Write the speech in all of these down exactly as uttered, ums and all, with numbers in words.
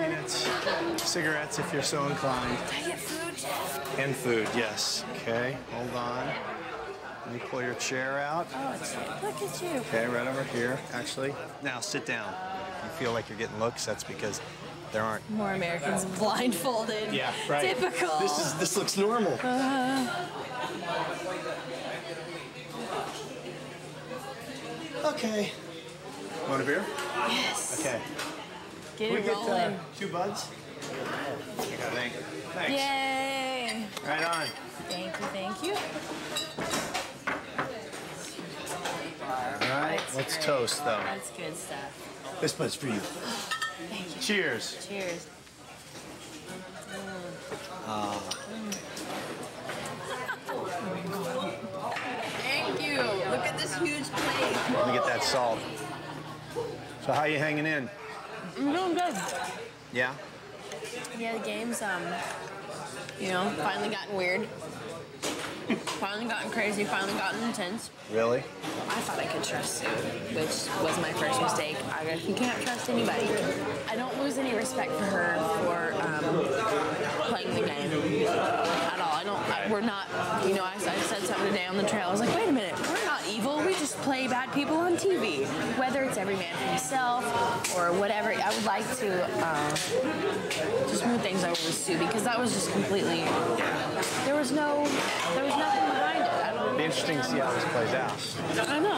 peanuts, cigarettes if you're so inclined. Can I get food, Jeff? And food, yes. Okay, hold on. Let me pull your chair out. Oh, it's, look at you. Okay, right over here, actually. Now, sit down. If you feel like you're getting looks, that's because there aren't... More Americans blindfolded. Yeah, right. Typical. This is this looks normal. Uh... Okay. Want a beer? Yes. Okay. Get Can it we get rolling. uh, two buds? Thank you. Thanks. Yay. Right on. Thank you, thank you. All right, That's let's great. toast, though. That's good stuff. This bud's for you. Thank you. Cheers. Cheers. Ah. Mm. Thank you. Look at this huge plate. Let me get that salt. So how you hanging in? I'm doing good. Yeah? Yeah, the game's, um, you know, finally gotten weird. Finally gotten crazy, finally gotten intense. Really? I thought I could trust Sue, which was my first mistake. I guess you can't trust anybody. I don't lose any respect for her for um, playing the game at all. I don't. I, we're not. You know, I, I said something today on the trail. I was like, wait a minute, we're not evil. We just play bad people on T V. Whether it's every man for himself or whatever, I would like to uh, just move things over with Sue because that was just completely. There was no. There was nothing behind it. I don't. It'd be interesting to see how this plays out. I know.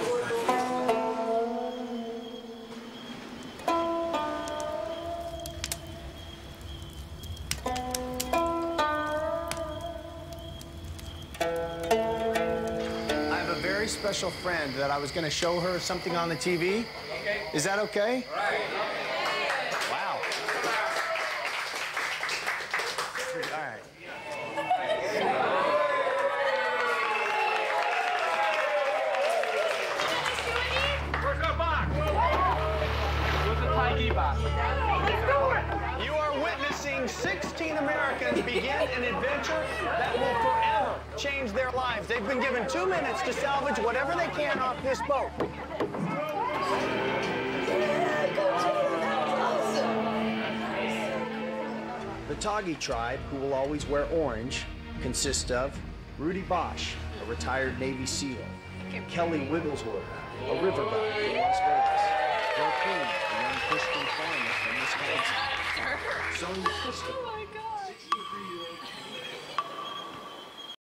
I have a very special friend that I was going to show her something on the T V. Okay. Is that okay? All right. Wow. All right. You are witnessing sixteen Americans begin an adventure that will forever change their lives. They've been given two minutes to salvage whatever they can off this boat. The Tagi tribe, who will always wear orange, consists of Rudy Bosch, a retired Navy SEAL, Kelly Wigglesworth, a river guide from Las Vegas, Bill Coon, a young Christian farmer from Wisconsin, Sonia Christopher,